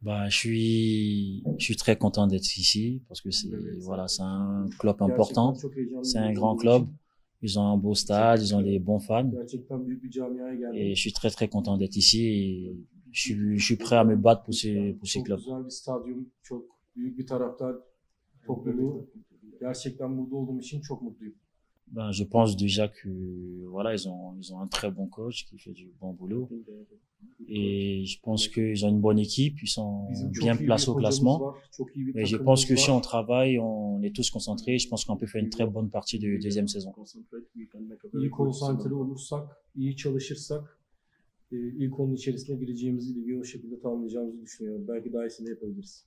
Je suis très content d'être ici parce que voilà, c'est un club important, Gerçekten çok heyecanlı c'est bir un yer grand olduğu club. için Ils ont un beau stade, ils ont des bons fans gerçekten büyük bir camiaya et geldim. je suis très très content d'être ici et je suis prêt à me battre pour ce Çok club. güzel bir stadyum, çok büyük bir taraftar topluluğu. Gerçekten burada olduğum için çok mutluyum. Je pense déjà que voilà, ils ont un très bon coach qui fait du bon boulot et je pense qu'ils ont une bonne équipe, ils sont Bizim bien çok iyi bir placés au hocamız classement var, çok iyi bir et je pense takımımız que si var. on travaille, on est tous concentrés, je pense qu'on peut faire une très bonne partie de deuxième saison. İyi konsantre olursak, iyi çalışırsak ilk onun içerisine gireceğimizi, ligi o şekilde tamamlayacağımızı düşünüyorum. Belki daha iyisini de yapabiliriz.